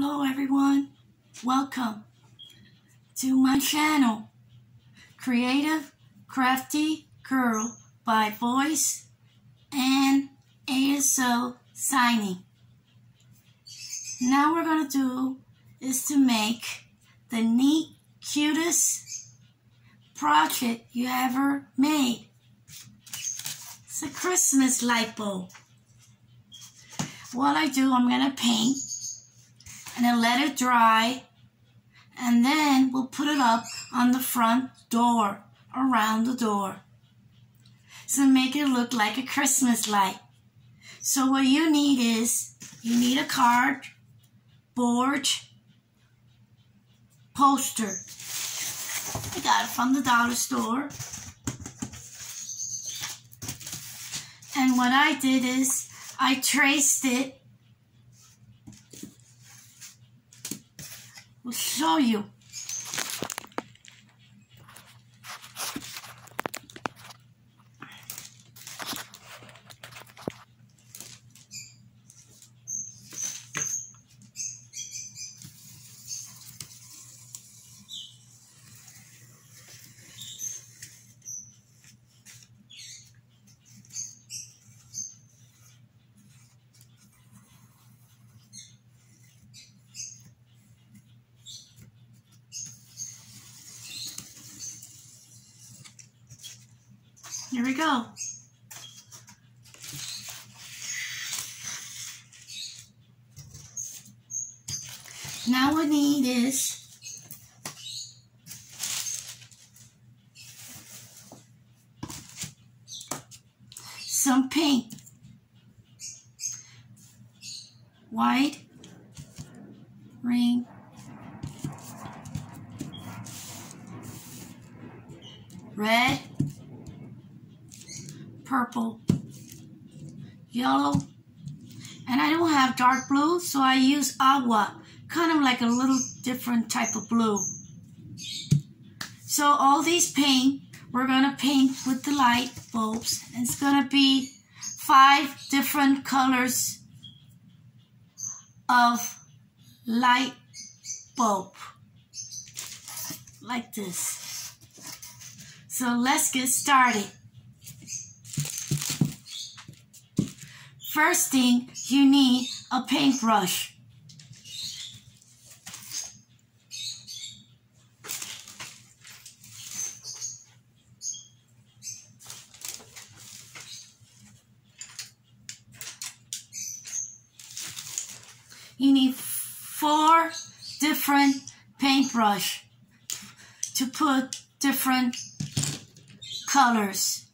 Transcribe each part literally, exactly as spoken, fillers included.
Hello everyone, welcome to my channel, Creative Crafty Girl by Voice and A S O Signing. Now what we're going to do is to make the neat, cutest project you ever made. It's a Christmas light bulb. What I do, I'm going to paint and then let it dry, and then we'll put it up on the front door, around the door, so make it look like a Christmas light. So what you need is, you need a card, board, poster. I got it from the dollar store. And what I did is, I traced it. We'll show you. Here we go. Now what we need is some paint. White, green, red, purple, yellow, and I don't have dark blue, so I use agua, kind of like a little different type of blue. So all these paint, we're going to paint with the light bulbs, and it's going to be five different colors of light bulb, like this. So let's get started. First thing, you need a paintbrush. You need four different paintbrush to put different colors.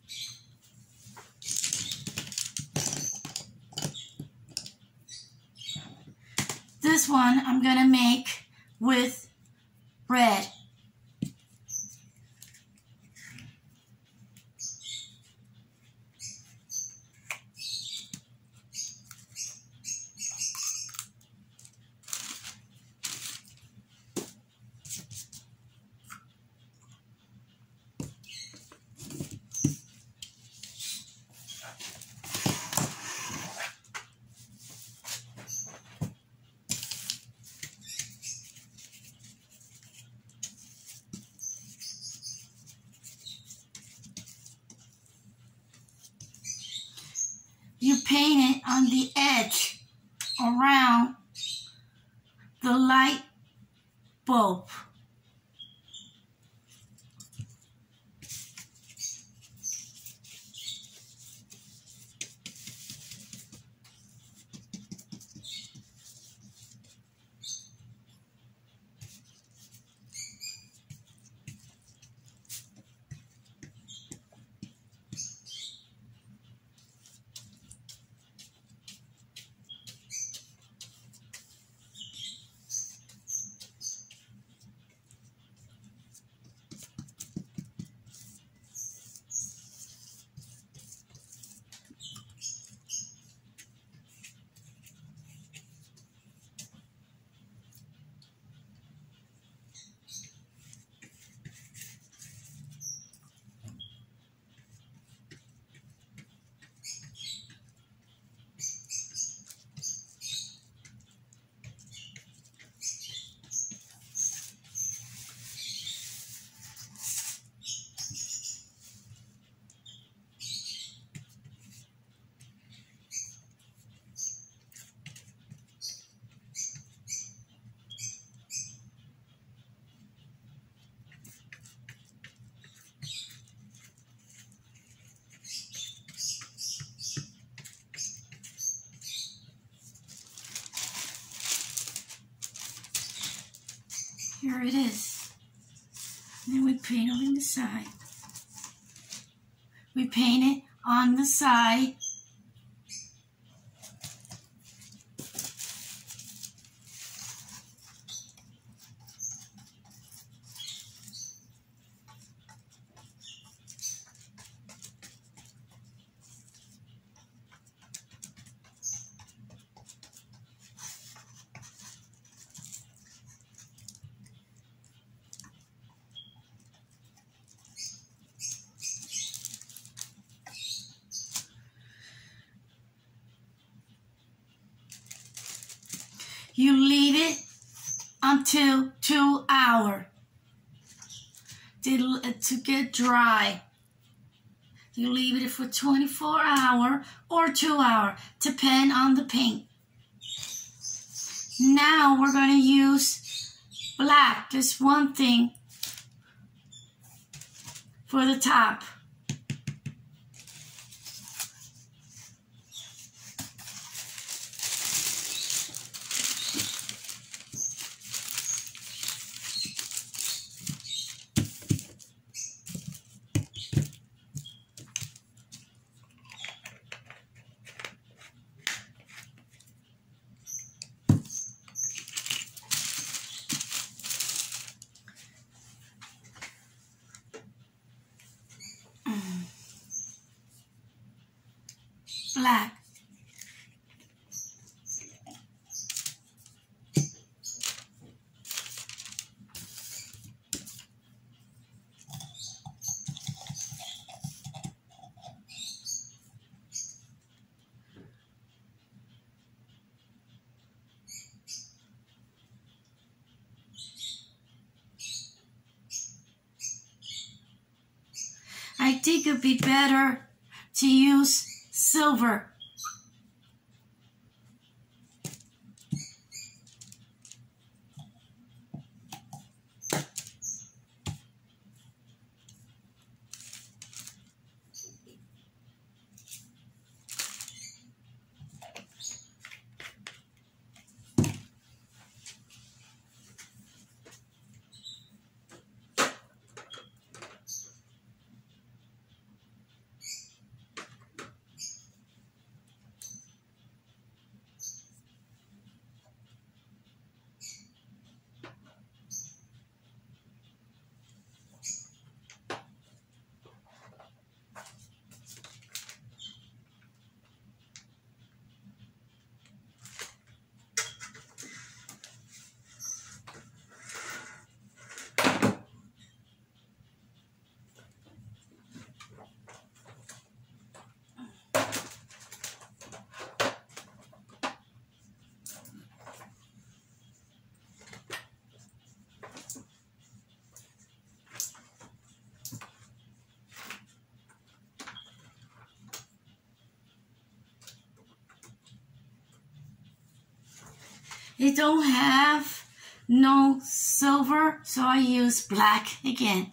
This one I'm going to make with red. You paint it on the edge around the light bulb. Here it is. And then we paint on the side. We paint it on the side. You leave it until two hours to, to get dry. You leave it for twenty-four hours or two hours, depend on the paint. Now we're going to use black, this one thing, for the top. Black. I think it'd be better to use silver. It don't have no silver, so I use black again.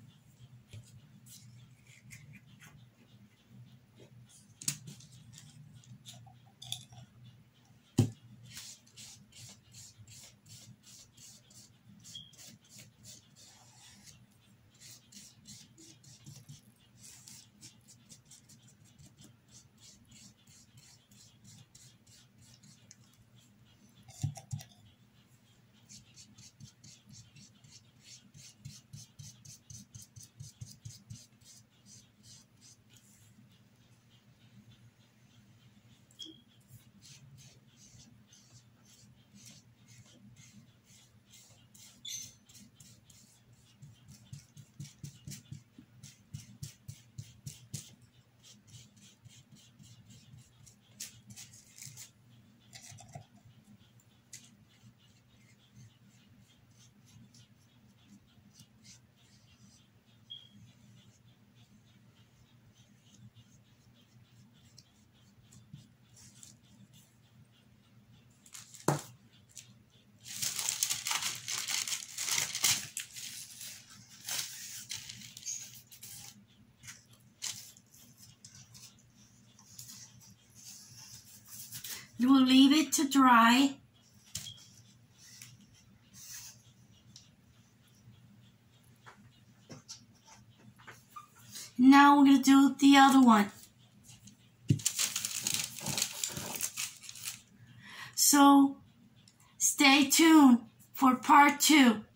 You will leave it to dry. Now we're going to do the other one. So stay tuned for part two.